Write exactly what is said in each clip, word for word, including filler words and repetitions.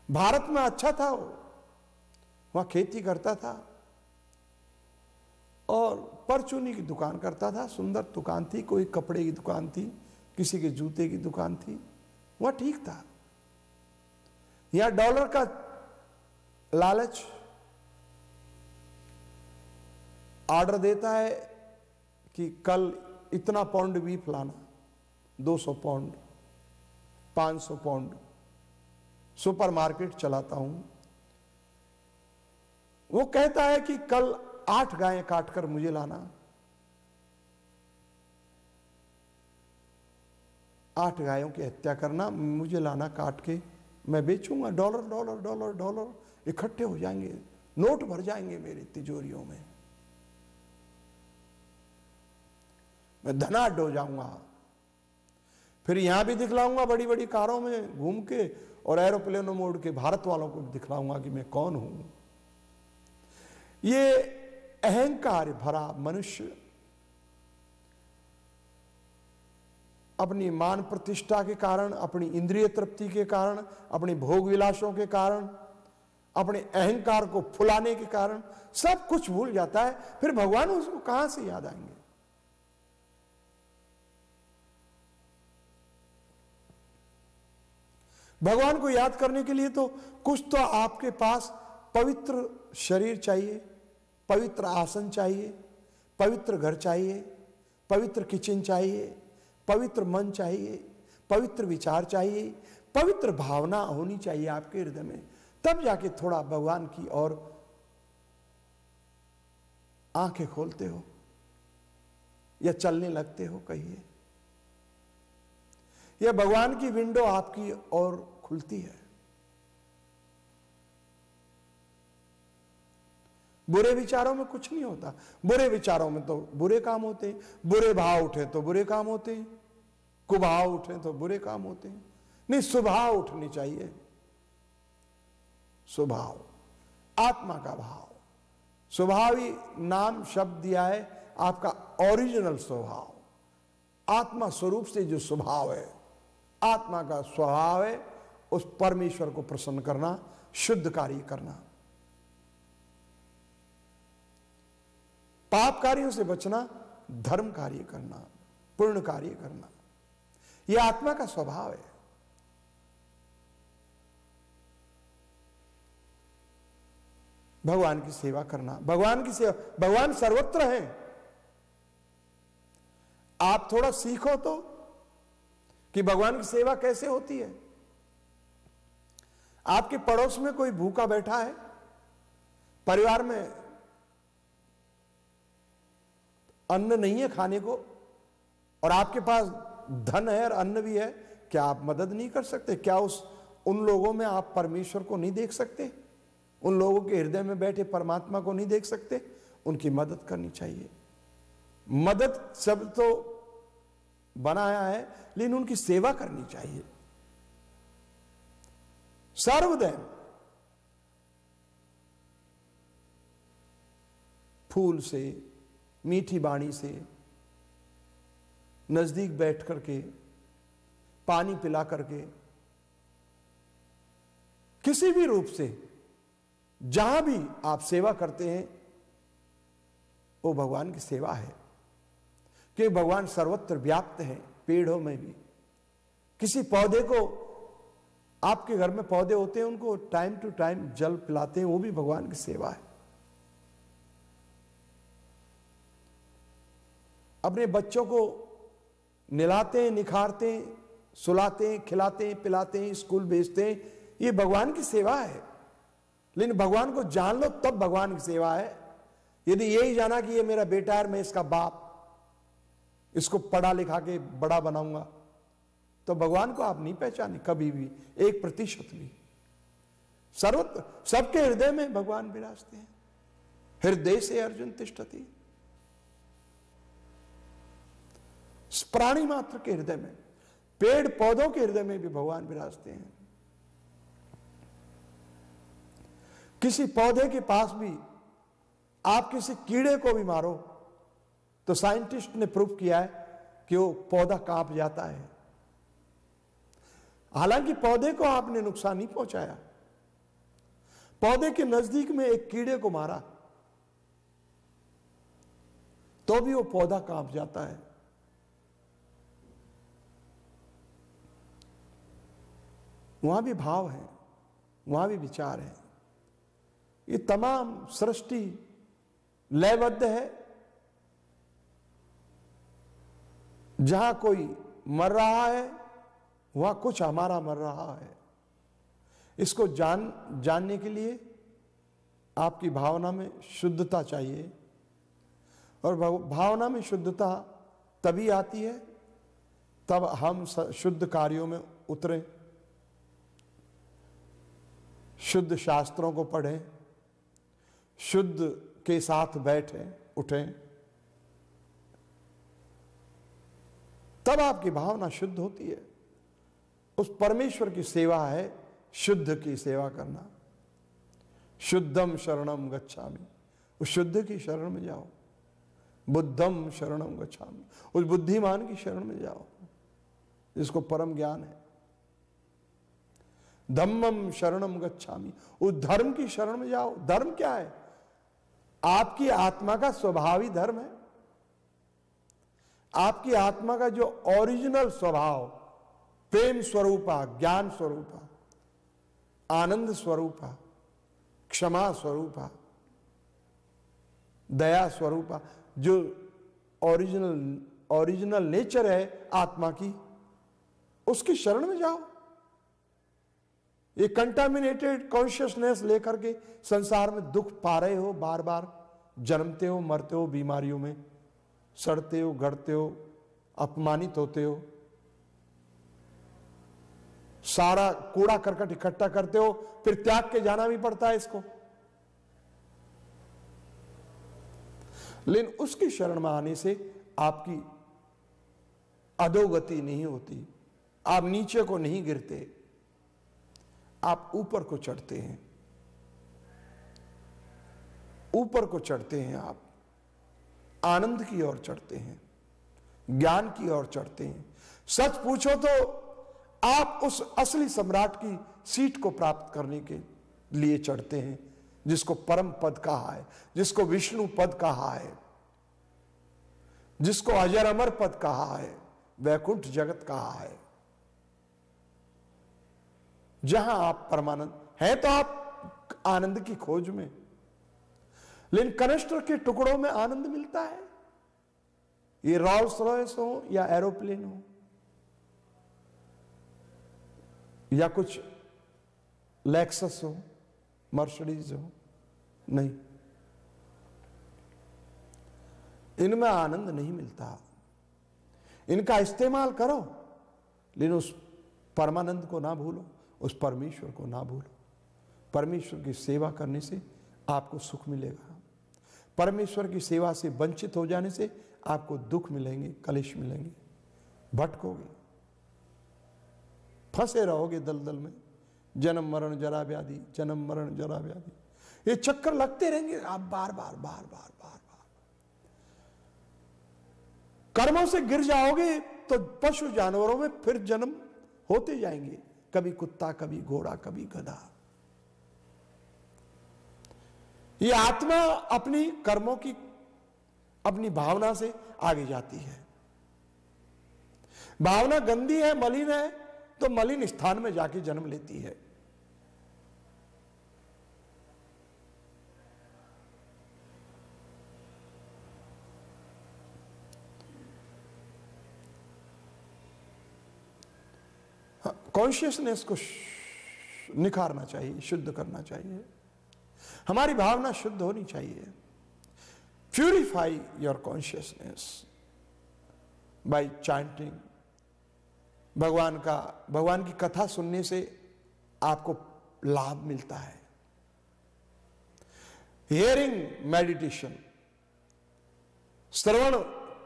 भारत में अच्छा था, वो वहां खेती करता था और परचूनी की दुकान करता था, सुंदर दुकान थी, कोई कपड़े की दुकान थी, किसी के जूते की दुकान थी, वह ठीक था। यहां डॉलर का लालच ऑर्डर देता है कि कल इतना पाउंड बीफ लाना, दो सौ पाउंड, पाँच सौ पाउंड। सुपरमार्केट चलाता हूं, वो कहता है कि कल आठ गायें काटकर मुझे लाना, आठ गायों की हत्या करना, मुझे लाना काट के, मैं बेचूंगा। डॉलर डॉलर डॉलर डॉलर इकट्ठे हो जाएंगे, नोट भर जाएंगे मेरी तिजोरियों में, मैं धनाढ्य हो जाऊंगा। फिर यहां भी दिखलाऊंगा बड़ी बड़ी कारों में घूम के और एरोप्लेनों में उड़ के भारत वालों को दिखलाऊंगा कि मैं कौन हूं। ये अहंकार भरा मनुष्य अपनी मान प्रतिष्ठा के कारण, अपनी इंद्रिय तृप्ति के कारण, अपनी भोग विलासों के कारण, अपने अहंकार को फुलाने के कारण सब कुछ भूल जाता है। फिर भगवान उसको कहां से याद आएंगे? भगवान को याद करने के लिए तो कुछ तो आपके पास पवित्र शरीर चाहिए, पवित्र आसन चाहिए, पवित्र घर चाहिए, पवित्र किचन चाहिए, पवित्र मन चाहिए, पवित्र विचार चाहिए, पवित्र भावना होनी चाहिए आपके हृदय में। तब जाके थोड़ा भगवान की ओर आंखें खोलते हो या चलने लगते हो। कहिए, यह भगवान की विंडो आपकी ओर खुलती है। बुरे विचारों में कुछ नहीं होता। बुरे विचारों में तो बुरे काम होते हैं, बुरे भाव उठे तो बुरे काम होते हैं, कुभाव उठे तो बुरे काम होते हैं। नहीं, स्वभाव उठनी चाहिए। स्वभाव, आत्मा का भाव। स्वभाव ही नाम शब्द दिया है, आपका ओरिजिनल स्वभाव, आत्मा स्वरूप से जो स्वभाव है, आत्मा का स्वभाव है उस परमेश्वर को प्रसन्न करना, शुद्ध कार्य करना, पाप कार्यों से बचना, धर्म कार्य करना, पुण्य कार्य करना, यह आत्मा का स्वभाव है। भगवान की सेवा करना, भगवान की सेवा, भगवान सर्वत्र है। आप थोड़ा सीखो तो कि भगवान की सेवा कैसे होती है। आपके पड़ोस में कोई भूखा बैठा है, परिवार में अन्न नहीं है खाने को और आपके पास धन है और अन्न भी है, क्या आप मदद नहीं कर सकते? क्या उस उन लोगों में आप परमेश्वर को नहीं देख सकते? उन लोगों के हृदय में बैठे परमात्मा को नहीं देख सकते? उनकी मदद करनी चाहिए। मदद शब्द तो बनाया है, लेकिन उनकी सेवा करनी चाहिए सर्वदैव। फूल से, मीठी वाणी से, नजदीक बैठ करके, पानी पिला करके, किसी भी रूप से जहां भी आप सेवा करते हैं वो भगवान की सेवा है। कि भगवान सर्वत्र व्याप्त है, पेड़ों में भी। किसी पौधे को, आपके घर में पौधे होते हैं, उनको टाइम टू टाइम जल पिलाते हैं, वो भी भगवान की सेवा है। अपने बच्चों को निलाते हैं, निखारते हैं, सुलाते हैं, खिलाते हैं, पिलाते हैं, स्कूल भेजते हैं, ये भगवान की सेवा है। लेकिन भगवान को जान लो तब भगवान की सेवा है। यदि यही जाना कि ये मेरा बेटा है, मैं इसका बाप, इसको पढ़ा लिखा के बड़ा बनाऊंगा, तो भगवान को आप नहीं पहचाने कभी भी, एक प्रतिशत भी। सर्वत्र सबके हृदय में भगवान विराजते हैं। हृदय से अर्जुन तिष्ठति, प्राणी मात्र के हृदय में, पेड़ पौधों के हृदय में भी भगवान विराजते हैं। किसी पौधे के पास भी आप किसी कीड़े को भी मारो तो साइंटिस्ट ने प्रूव किया है कि वो पौधा कांप जाता है। हालांकि पौधे को आपने नुकसान नहीं पहुंचाया, पौधे के नजदीक में एक कीड़े को मारा तो भी वो पौधा कांप जाता है। वहां भी भाव है, वहां भी विचार है। ये तमाम सृष्टि लयबद्ध है। जहां कोई मर रहा है वहां कुछ हमारा मर रहा है। इसको जान जानने के लिए आपकी भावना में शुद्धता चाहिए, और भावना में शुद्धता तभी आती है तब हम शुद्ध कार्यों में उतरें, शुद्ध शास्त्रों को पढ़ें, शुद्ध के साथ बैठें उठें, तब आपकी भावना शुद्ध होती है। उस परमेश्वर की सेवा है शुद्ध की सेवा करना। शुद्धम शरणम गच्छामि, उस शुद्ध की शरण में जाओ। बुद्धम शरणम गच्छामि, उस बुद्धिमान की शरण में जाओ जिसको परम ज्ञान है। धम्मम शरणम गच्छामि, उस धर्म की शरण में जाओ। धर्म क्या है? आपकी आत्मा का स्वभावी धर्म है। आपकी आत्मा का जो ओरिजिनल स्वभाव, प्रेम स्वरूपा, ज्ञान स्वरूपा, आनंद स्वरूपा, क्षमा स्वरूपा, दया स्वरूपा, जो ओरिजिनल ओरिजिनल नेचर है आत्मा की, उसकी शरण में जाओ। ये कंटामिनेटेड कॉन्शियसनेस लेकर के संसार में दुख पा रहे हो, बार बार जन्मते हो, मरते हो, बीमारियों में सड़ते हो, गड़ते हो, अपमानित होते हो, सारा कूड़ा करकट इकट्ठा करते हो, फिर त्याग के जाना भी पड़ता है इसको। लेकिन उसकी शरण में आने से आपकी अधोगति नहीं होती, आप नीचे को नहीं गिरते, आप ऊपर को चढ़ते हैं। ऊपर को चढ़ते हैं, आप आनंद की ओर चढ़ते हैं, ज्ञान की ओर चढ़ते हैं। सच पूछो तो आप उस असली सम्राट की सीट को प्राप्त करने के लिए चढ़ते हैं, जिसको परम पद कहा है, जिसको विष्णु पद कहा है, जिसको अजर अमर पद कहा है, वैकुंठ जगत कहा है, जहां आप परमानंद है। तो आप आनंद की खोज में, लेकिन कनिष्ठ के टुकड़ों में आनंद मिलता है। ये रोल्स रॉयस हो या एरोप्लेन हो या कुछ लेक्सस हो, मर्सिडीज हो, नहीं, इनमें आनंद नहीं मिलता। इनका इस्तेमाल करो, लेकिन उस परमानंद को ना भूलो, उस परमेश्वर को ना भूलो। परमेश्वर की सेवा करने से आपको सुख मिलेगा। परमेश्वर की सेवा से वंचित हो जाने से आपको दुख मिलेंगे, कलेश मिलेंगे, भटकोगे, फंसे रहोगे दलदल में। जन्म मरण जरा व्याधि, जन्म मरण जरा व्याधि, ये चक्कर लगते रहेंगे। आप बार बार बार बार बार बार कर्मों से गिर जाओगे तो पशु जानवरों में फिर जन्म होते जाएंगे, कभी कुत्ता, कभी घोड़ा, कभी गधा। ये आत्मा अपनी कर्मों की, अपनी भावना से आगे जाती है। भावना गंदी है, मलिन है, तो मलिन स्थान में जाके जन्म लेती है। कॉन्शियसनेस को निखारना चाहिए, शुद्ध करना चाहिए। हमारी भावना शुद्ध होनी चाहिए। Purify your consciousness by chanting. भगवान का भगवान की कथा सुनने से आपको लाभ मिलता है। हियरिंग मेडिटेशन, श्रवण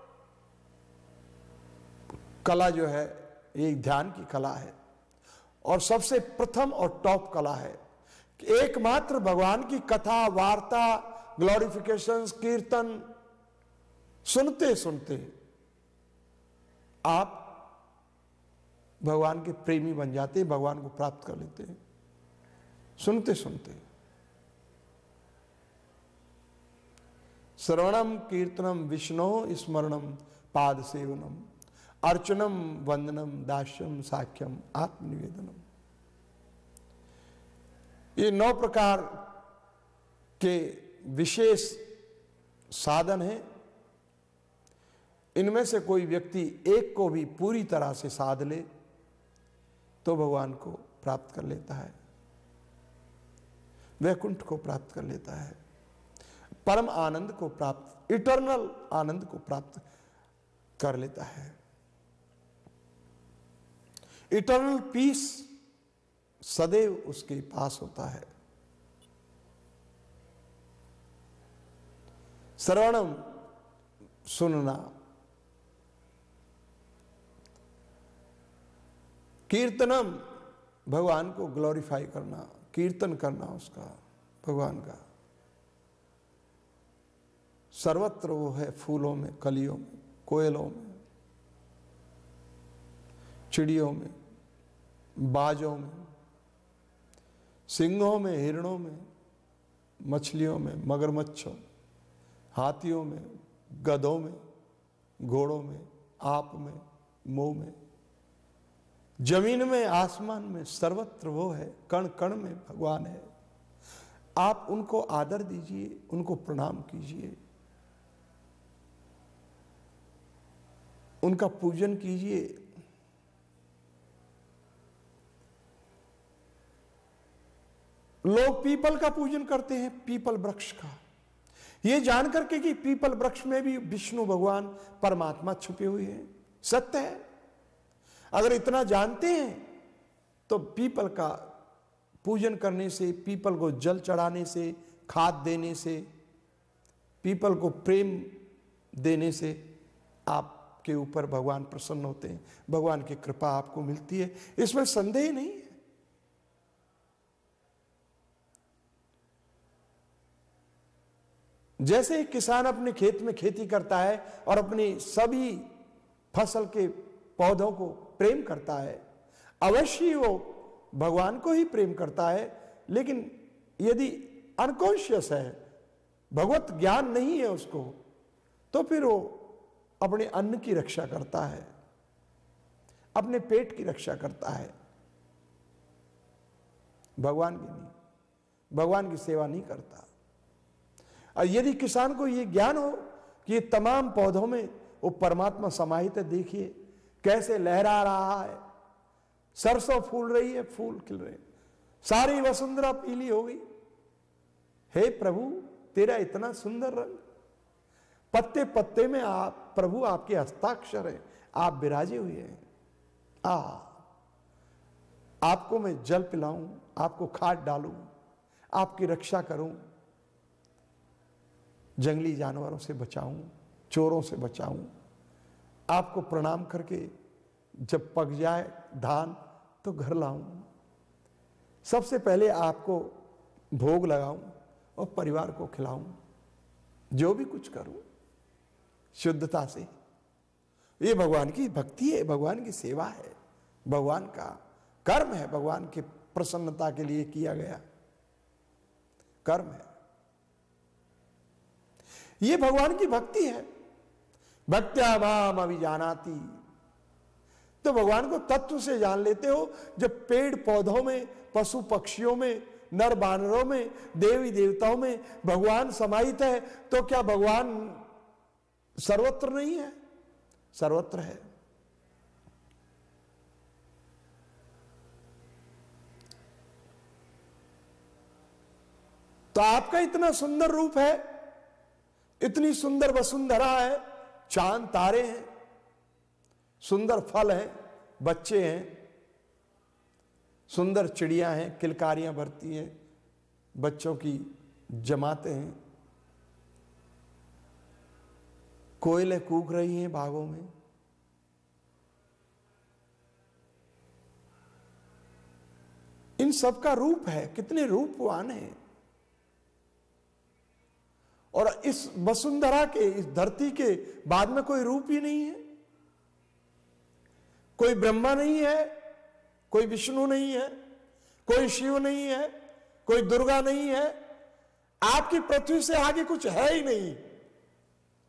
कला जो है, ये ध्यान की कला है, और सबसे प्रथम और टॉप कला है कि एकमात्र भगवान की कथा, वार्ता, ग्लोरिफिकेशन, कीर्तन सुनते सुनते आप भगवान के प्रेमी बन जाते हैं, भगवान को प्राप्त कर लेते हैं। सुनते सुनते श्रवणम कीर्तनम विष्णु स्मरणम पाद सेवनम अर्चनम वंदनम दास्यम साख्यम आत्मनिवेदनम। ये नौ प्रकार के विशेष साधन हैं। इनमें से कोई व्यक्ति एक को भी पूरी तरह से साध ले तो भगवान को प्राप्त कर लेता है, वैकुंठ को प्राप्त कर लेता है, परम आनंद को प्राप्त, इटर्नल आनंद को प्राप्त कर लेता है। इटर्नल पीस सदैव उसके पास होता है। श्रवणम सुनना, कीर्तनम भगवान को ग्लोरीफाई करना, कीर्तन करना उसका, भगवान का। सर्वत्र वो है, फूलों में, कलियों में, कोयलों में, चिड़ियों में, बाजों में, सिंहों में, हिरणों में, मछलियों में, मगरमच्छों, हाथियों में, गधों में, घोड़ों में, आप में, मोह में, जमीन में, आसमान में, सर्वत्र वो है। कण कण में भगवान है। आप उनको आदर दीजिए, उनको प्रणाम कीजिए, उनका पूजन कीजिए। लोग पीपल का पूजन करते हैं, पीपल वृक्ष का, ये जानकर के कि पीपल वृक्ष में भी विष्णु भगवान परमात्मा छुपे हुए हैं। सत्य है। अगर इतना जानते हैं तो पीपल का पूजन करने से, पीपल को जल चढ़ाने से, खाद देने से, पीपल को प्रेम देने से आपके ऊपर भगवान प्रसन्न होते हैं, भगवान की कृपा आपको मिलती है, इसमें संदेह नहीं है। जैसे किसान अपने खेत में खेती करता है और अपनी सभी फसल के पौधों को प्रेम करता है, अवश्य वो भगवान को ही प्रेम करता है। लेकिन यदि अनकॉन्शियस है, भगवत ज्ञान नहीं है उसको, तो फिर वो अपने अन्न की रक्षा करता है, अपने पेट की रक्षा करता है, भगवान की नहीं, भगवान की सेवा नहीं करता। और यदि किसान को ये ज्ञान हो कि ये तमाम पौधों में वो परमात्मा समाहित है, देखिए कैसे लहरा रहा है, सरसों फूल रही है, फूल खिल रहे, सारी वसुंधरा पीली हो गई, हे प्रभु तेरा इतना सुंदर रंग, पत्ते पत्ते में आप प्रभु आपके हस्ताक्षर हैं, आप विराजे हुए हैं। आ आपको मैं जल पिलाऊं, आपको खाद डालूं, आपकी रक्षा करूं, जंगली जानवरों से बचाऊं, चोरों से बचाऊं, आपको प्रणाम करके जब पक जाए धान तो घर लाऊं, सबसे पहले आपको भोग लगाऊं और परिवार को खिलाऊं, जो भी कुछ करूं शुद्धता से। ये भगवान की भक्ति है, भगवान की सेवा है, भगवान का कर्म है, भगवान की प्रसन्नता के लिए किया गया कर्म है। ये भगवान की भक्ति है। भक्त्या माम अभिजानाति, तो भगवान को तत्व से जान लेते हो। जब पेड़ पौधों में, पशु पक्षियों में, नर बानरों में, देवी देवताओं में भगवान समाहित है, तो क्या भगवान सर्वत्र नहीं है? सर्वत्र है। तो आपका इतना सुंदर रूप है, इतनी सुंदर वसुंधरा है, चांद तारे हैं, सुंदर फल हैं, बच्चे हैं, सुंदर चिड़ियां हैं, किलकारियां भरती हैं, बच्चों की जमाते हैं, कोयलें कूक रही हैं बागों में, इन सब का रूप है। कितने रूपवान हैं। और इस वसुंधरा के, इस धरती के बाद में कोई रूप ही नहीं है। कोई ब्रह्मा नहीं है, कोई विष्णु नहीं है, कोई शिव नहीं है, कोई दुर्गा नहीं है। आपकी पृथ्वी से आगे कुछ है ही नहीं।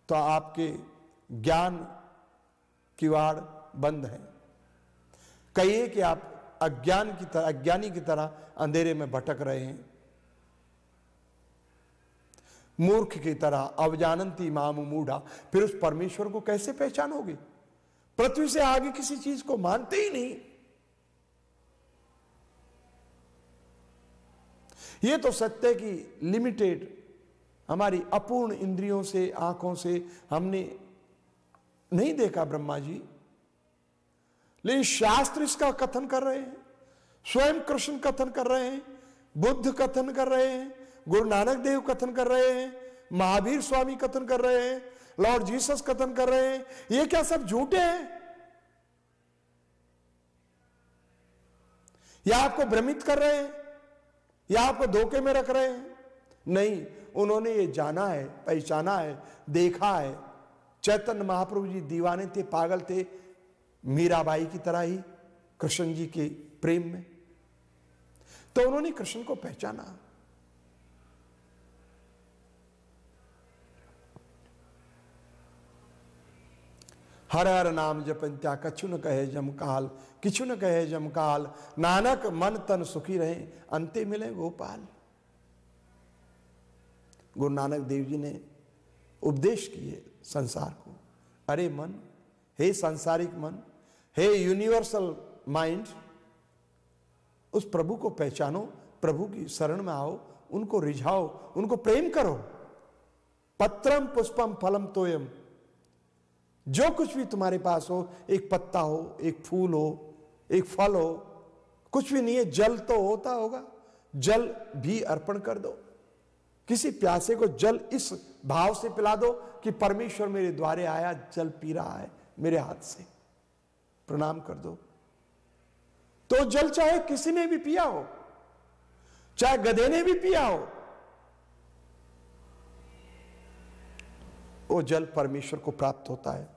तो आपके ज्ञान की वाड़ बंद है। कहिए कि आप अज्ञान की तरह अज्ञानी की तरह अंधेरे में भटक रहे हैं, मूर्ख की तरह, अवजानंती माम मूढ़ा। फिर उस परमेश्वर को कैसे पहचानोगे? पृथ्वी से आगे किसी चीज को मानते ही नहीं। यह तो सत्य की लिमिटेड, हमारी अपूर्ण इंद्रियों से, आंखों से हमने नहीं देखा ब्रह्मा जी, लेकिन शास्त्र इसका कथन कर रहे हैं, स्वयं कृष्ण कथन कर रहे हैं, बुद्ध कथन कर रहे हैं, गुरु नानक देव कथन कर रहे हैं, महावीर स्वामी कथन कर रहे हैं, लॉर्ड जीसस कथन कर रहे हैं। ये क्या सब झूठे हैं? या आपको भ्रमित कर रहे हैं, या आपको धोखे में रख रहे हैं? नहीं, उन्होंने ये जाना है, पहचाना है, देखा है। चैतन्य महाप्रभु जी दीवाने थे, पागल थे, मीराबाई की तरह ही कृष्ण जी के प्रेम में। तो उन्होंने कृष्ण को पहचाना। हर हर नाम जपंत्या कछु न कहे जमकाल, किछु न कहे जमकाल, नानक मन तन सुखी रहे, अंते मिले गोपाल। गुरु नानक देव जी ने उपदेश किए संसार को, अरे मन, हे सांसारिक मन, हे यूनिवर्सल माइंड, उस प्रभु को पहचानो, प्रभु की शरण में आओ, उनको रिझाओ, उनको प्रेम करो। पत्रम पुष्पम फलम तोयम, जो कुछ भी तुम्हारे पास हो, एक पत्ता हो, एक फूल हो, एक फल हो, कुछ भी नहीं है, जल तो होता होगा, जल भी अर्पण कर दो। किसी प्यासे को जल इस भाव से पिला दो कि परमेश्वर मेरे द्वारे आया, जल पी रहा है मेरे हाथ से, प्रणाम कर दो। तो जल चाहे किसी ने भी पिया हो, चाहे गधे ने भी पिया हो, वो जल परमेश्वर को प्राप्त होता है।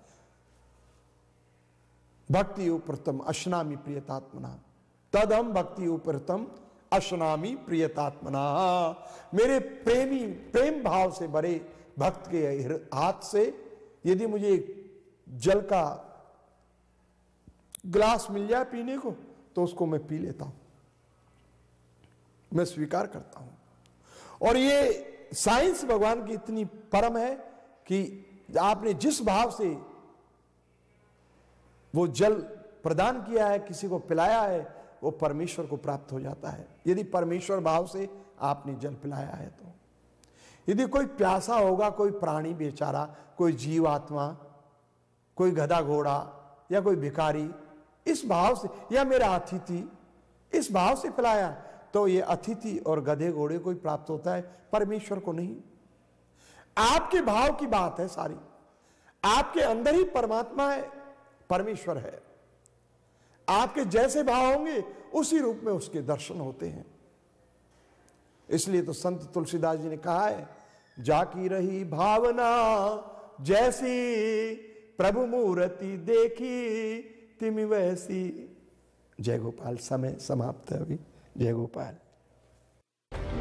भक्ति उपरतम अश्नामी प्रियतात्मना, तदम भक्ति उपरतम अश्नामी प्रियतात्मना। मेरे प्रेमी प्रेम भाव से भरे भक्त के हाथ से यदि मुझे एक जल का ग्लास मिल जाए पीने को, तो उसको मैं पी लेता हूं, मैं स्वीकार करता हूं। और ये साइंस भगवान की इतनी परम है कि आपने जिस भाव से वो जल प्रदान किया है, किसी को पिलाया है, वो परमेश्वर को प्राप्त हो जाता है, यदि परमेश्वर भाव से आपने जल पिलाया है तो। यदि कोई प्यासा होगा, कोई प्राणी बेचारा, कोई जीवात्मा, कोई गधा घोड़ा या कोई भिखारी, इस भाव से, या मेरा अतिथि, इस भाव से पिलाया, तो ये अतिथि और गधे घोड़े को ही प्राप्त होता है, परमेश्वर को नहीं। आपके भाव की बात है सारी, आपके अंदर ही परमात्मा है, परमेश्वर है। आपके जैसे भाव होंगे उसी रूप में उसके दर्शन होते हैं। इसलिए तो संत तुलसीदास जी ने कहा है, जाकी रही भावना जैसी, प्रभु मूर्ति देखी तिमि वैसी। जय गोपाल। समय समाप्त है अभी। जय गोपाल।